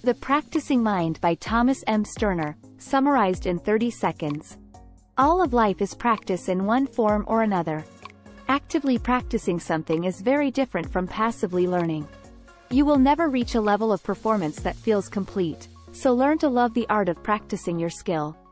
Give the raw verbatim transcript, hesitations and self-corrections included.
The Practicing Mind by Thomas M. Sterner, summarized in thirty seconds. All of life is practice in one form or another. Actively practicing something is very different from passively learning. You will never reach a level of performance that feels complete, so learn to love the art of practicing your skill.